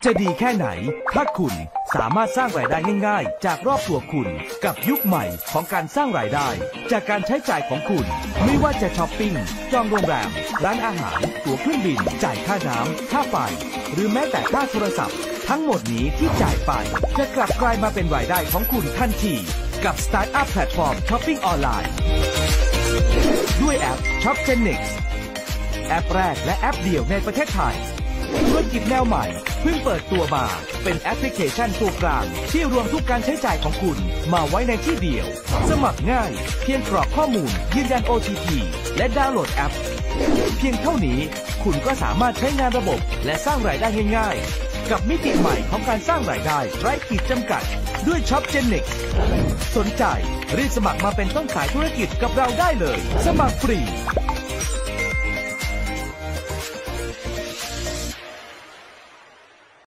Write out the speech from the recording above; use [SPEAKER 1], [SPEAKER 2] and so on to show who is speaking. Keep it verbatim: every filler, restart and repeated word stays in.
[SPEAKER 1] จะดีแค่ไหนถ้าคุณสามารถสร้างรายได้ง่ายๆจากรอบตัวคุณกับยุคใหม่ของการสร้างรายได้จากการใช้จ่ายของคุณไม่ว่าจะช้อปปิ้งจองโรงแรมร้านอาหารตั๋วเครื่องบินจ่ายค่าน้ำค่าไฟหรือแม้แต่ค่าโทรศัพท์ทั้งหมดนี้ที่จ่ายไปจะกลับกลายมาเป็นรายได้ของคุณทันทีกับสตาร์ทอัพแพลตฟอร์มช้อปปิ้งออนไลน์ด้วยแอป Shopgenix แอปแรกและแอปเดียวในประเทศไทยธุรกิจแนวใหม่เพิ่งเปิดตัวมาเป็นแอปพลิเคชันตัวกลางที่รวมทุกการใช้จ่ายของคุณมาไว้ในที่เดียวสมัครง่ายเพียงกรอกข้อมูลยืนยัน โอ ที พี และดาวน์โหลดแอปเพียงเท่านี้คุณก็สามารถใช้งานระบบและสร้างรายได้ง่ายๆกับมิติใหม่ของการสร้างรายได้ไร้ขีดจำกัดด้วย Shopgenix สนใจรีบสมัครมาเป็นต้นสายธุรกิจกับเราได้เลยสมัครฟรี